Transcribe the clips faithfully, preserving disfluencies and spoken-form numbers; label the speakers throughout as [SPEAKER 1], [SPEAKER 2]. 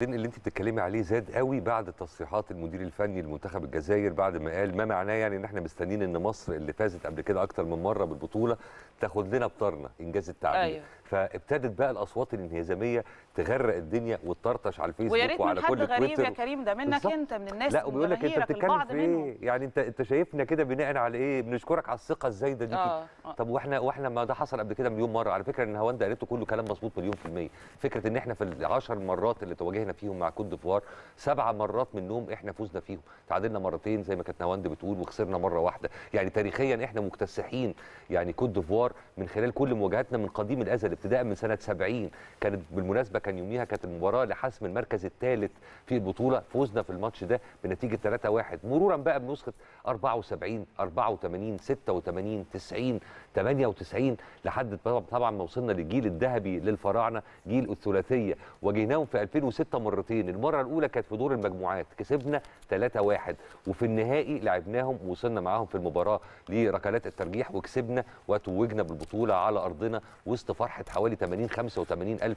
[SPEAKER 1] اللي انت بتتكلمي عليه زاد قوي بعد تصريحات المدير الفني لمنتخب الجزائر، بعد ما قال ما معناه يعني ان احنا مستنيين ان مصر اللي فازت قبل كده اكتر من مره بالبطوله تاخد لنا بطارنا، انجاز التعبير.
[SPEAKER 2] أيوة.
[SPEAKER 1] فابتدت بقى الاصوات الانهزاميه تغرق الدنيا وتطرطش على الفيسبوك وعلى كل
[SPEAKER 2] تويتر. ويا ريت من حد غريب يا كريم، ده منك
[SPEAKER 1] بالزبط.
[SPEAKER 2] انت، من الناس،
[SPEAKER 1] لا
[SPEAKER 2] من
[SPEAKER 1] وبيقول لك انت بتتكلم في ايه؟ يعني انت انت شايفنا كده بناء على ايه؟ بنشكرك على الثقه الزايده دي.
[SPEAKER 2] آه. آه.
[SPEAKER 1] طب واحنا واحنا ما ده حصل قبل كده مليون مره. على فكره ان هواندا قالته كله كلام مظبوط مليون في الميه. فكره ان احنا في العشر مرات اللي تواجهنا فيهم مع كوت ديفوار سبعه مرات منهم احنا فزنا فيهم، تعادلنا مرتين زي ما كانت هواندا بتقول وخسرنا مره واحده. يعني تاريخيا احنا مكتسحين يعني كوت ديفوار من خلال كل مواجهاتنا من قديم الازل، ابتداء من سنه سبعين. كانت بالمناسبه كان يوميها كانت المباراه لحسم المركز الثالث في البطوله، فوزنا في الماتش ده بنتيجه ثلاثة واحد، مرورا بقى بنسخه أربعة وسبعين أربعة وثمانين ستة وثمانين تسعين ثمانية وتسعين لحد طبعا ما وصلنا للجيل الذهبي للفراعنه، جيل الثلاثيه. واجهناهم في ألفين وستة مرتين، المره الاولى كانت في دور المجموعات كسبنا ثلاثة واحد، وفي النهائي لعبناهم ووصلنا معاهم في المباراه لركلات الترجيح وكسبنا وتوجنا بالبطوله على ارضنا وسط فرحه حوالي ثمانين خمسة وثمانين الف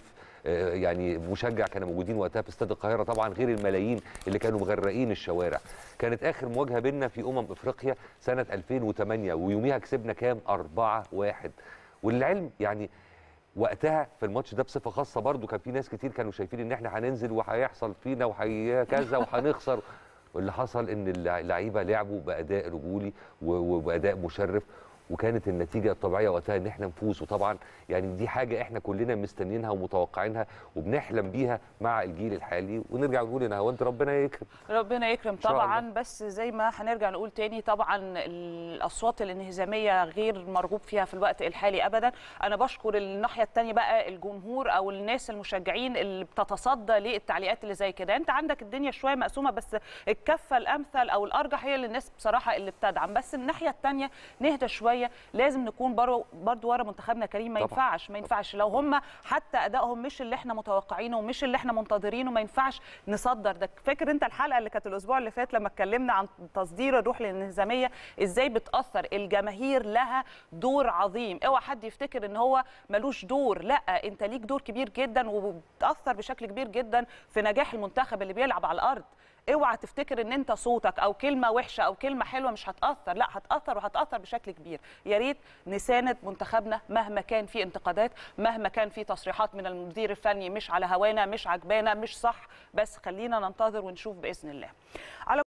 [SPEAKER 1] يعني مشجع كانوا موجودين وقتها في استاد القاهره، طبعا غير الملايين اللي كانوا مغرقين الشوارع. كانت اخر مواجهه بيننا في امم افريقيا سنه ألفين وثمانية، ويوميها كسبنا كام؟ أربعة واحد. وللعلم يعني وقتها في الماتش ده بصفه خاصه برضو كان في ناس كتير كانوا شايفين ان احنا هننزل وهيحصل فينا وهكذا وهنخسر. واللي حصل ان اللعيبه لعبوا باداء رجولي وباداء مشرف، وكانت النتيجه الطبيعيه وقتها ان احنا نفوز. وطبعا يعني دي حاجه احنا كلنا مستنيينها ومتوقعينها وبنحلم بيها مع الجيل الحالي، ونرجع نقول ان هو انت ربنا يكرم
[SPEAKER 2] ربنا يكرم طبعا. بس زي ما هنرجع نقول تاني، طبعا الاصوات الانهزاميه غير مرغوب فيها في الوقت الحالي ابدا. انا بشكر الناحيه الثانيه بقى الجمهور او الناس المشجعين اللي بتتصدى للتعليقات اللي زي كده. انت عندك الدنيا شويه مقسومه، بس الكفه الامثل او الارجح هي للناس بصراحه اللي بتدعم. بس الناحيه الثانيه نهدى شويه، لازم نكون برضو ورا منتخبنا كريم. ما ينفعش ما ينفعش لو هم حتى ادائهم مش اللي احنا متوقعينه ومش اللي احنا منتظرينه، ما ينفعش نصدر ده. فاكر انت الحلقه اللي كانت الاسبوع اللي فات لما اتكلمنا عن تصدير الروح الانهزاميه، ازاي بتاثر؟ الجماهير لها دور عظيم، اوعى حد يفتكر ان هو ملوش دور، لا انت ليك دور كبير جدا وبتاثر بشكل كبير جدا في نجاح المنتخب اللي بيلعب على الارض. اوعى تفتكر ان انت صوتك او كلمه وحشه او كلمه حلوه مش هتاثر، لا هتاثر وهتاثر بشكل كبير. يا ريت نساند منتخبنا مهما كان في انتقادات، مهما كان في تصريحات من المدير الفني مش على هوانا، مش عجبانا، مش صح، بس خلينا ننتظر ونشوف باذن الله. على